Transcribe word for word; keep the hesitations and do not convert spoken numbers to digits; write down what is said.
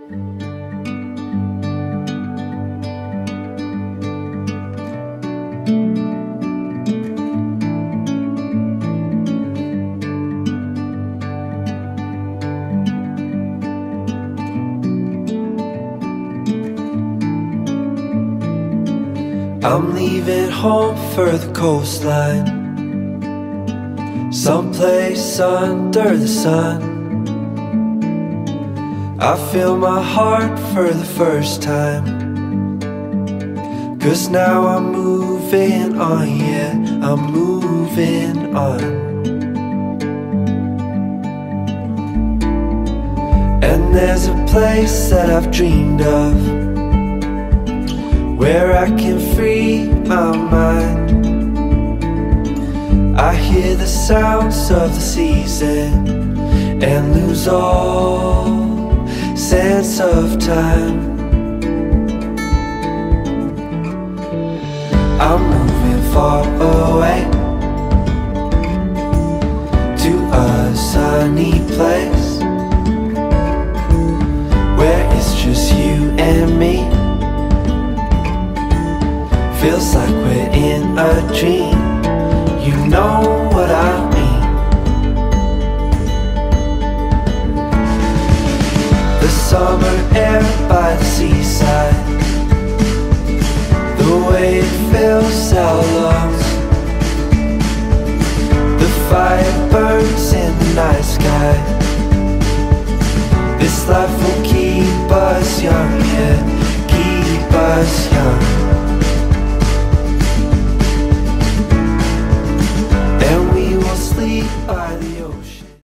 I'm leaving home for the coastline, someplace under the sun. I feel my heart for the first time, 'cause now I'm moving on, yeah, I'm moving on. And there's a place that I've dreamed of, where I can free my mind. I hear the sounds of the season and lose all sense of time. I'm moving far away to a sunny place where it's just you and me. Feels like we're in a dream, you know what I mean. The summer air by the seaside, the way it fills our lungs, the fire burns in the night sky. This life will keep us young, yeah, keep us young. And we will sleep by the ocean.